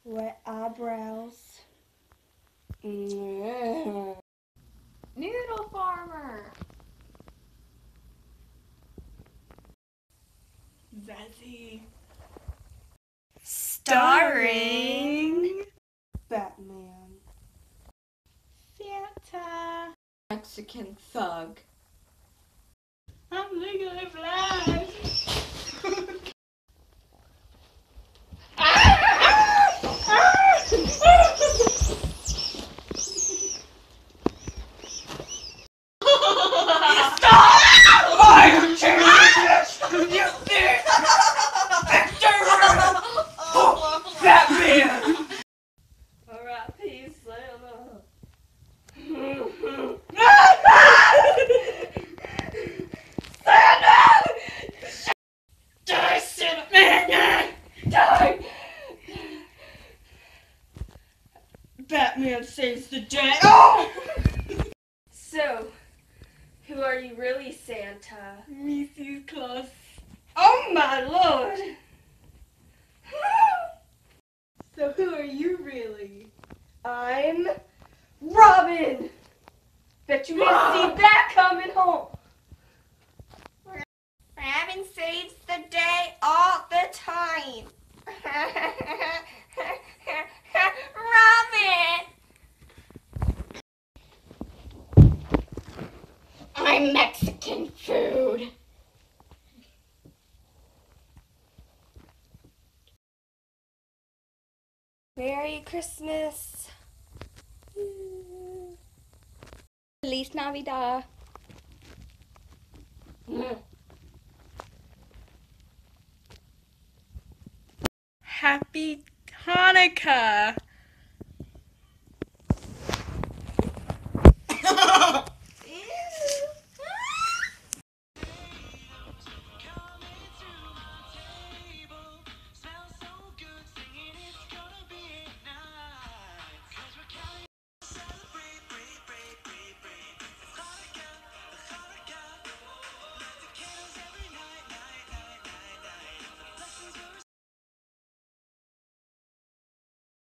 Wet eyebrows. Noodle farmer. Zazzy. Starring Batman. Santa. Mexican thug. I'm legally blind. Batman! R.I.P. Santa. Die, Santa! Die! Batman saves the day. Oh! So, who are you really, Santa? Mrs. Claus. Oh my lord! So who are you really? I'm Robin! Bet you didn't see that coming home! Robin saves the day all the time! Robin! I'm Mexican food. Merry Christmas. Feliz Navidad. Happy Hanukkah!